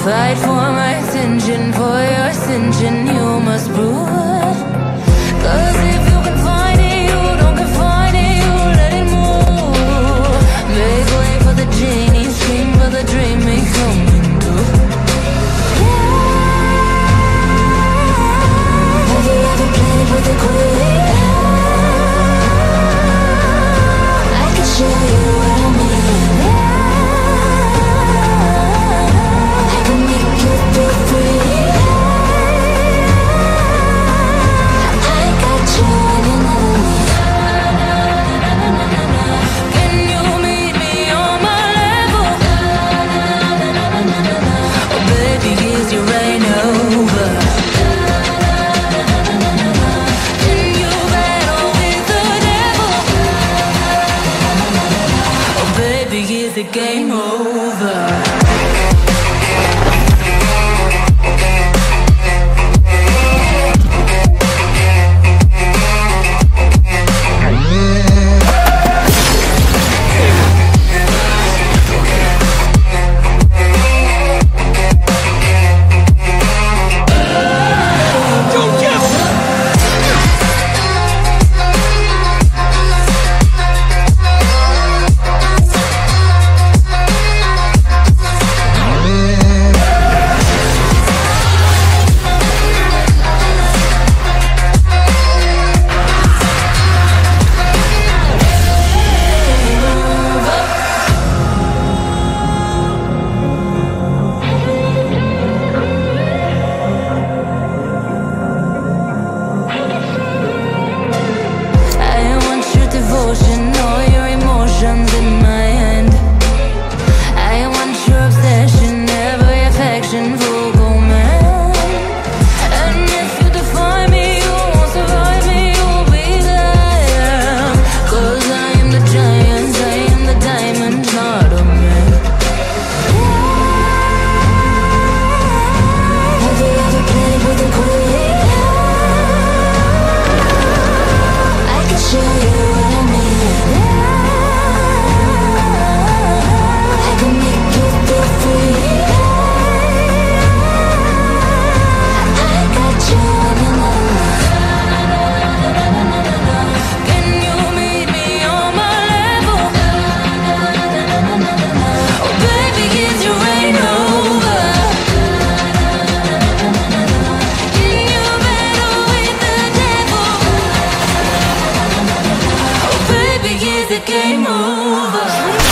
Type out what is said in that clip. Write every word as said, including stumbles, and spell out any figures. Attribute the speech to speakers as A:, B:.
A: Fight for my attention, for your ascension, you must prove. Cause if you can find it, you don't confine it, you let it move. Make way for the genie, scream for the dream, may come true. Have you ever played with a queen? I can show you what I mean. I can make you feel free. I got you when you never leave. Can you meet me on my level? Oh baby, is your reign over? Can you battle with the devil? Oh baby, is the game over? All your emotions in my hand. I want your obsession, every affection, full command. And if you define me, you won't survive me, you'll be there. Cause I am the giant, I am the diamond, not a man. Have you ever played with a queen? I can show you what I mean. Game over.